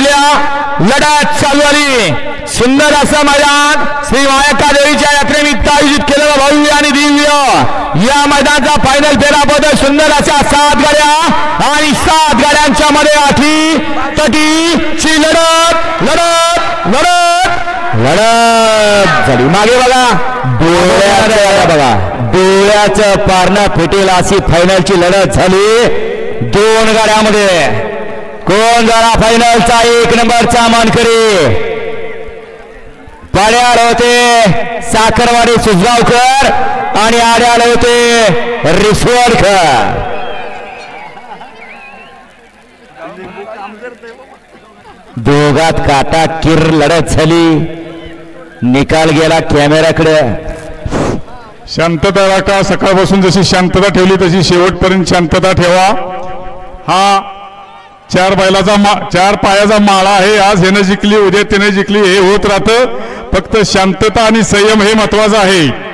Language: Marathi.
मधल्या लढत चालू आली. सुंदर असं मैदान श्री मायक्का देवीच्या यात्रेनिमित्त आयोजित केलेलं भव्य आणि दिव्य या मैदानाचा फायनल फेराबद्दल सुंदर अशा 7 गाड्या आणि 7 गाड्यांच्या मध्ये आठी तटीची लढत लढत लढत लढत झाली. मागे बघा बघा डोळ्याचं पारणं फिटेल अशी फायनलची लढत झाली 2 गाड्यामध्ये. कोण जरा फायनलचा 1 नंबरचा मानकरी. पाड्याला होते साखरवाडी सुजगावकर आणि आड्याला होते रिसवडकर. दोघात काटा किर लढत झाली. निकाल गेला कॅमेऱ्याकडे. शांतता राखा. सकाळपासून जशी शांतता ठेवली तशी शेवटपर्यंत शांतता ठेवा. हा 4 पायाचा माळा आहे. आज हेनं जिंकली उद्या त्याने जिंकली हे होत राहतं. फक्त शांतता आणि संयम हे महत्वाचं आहे.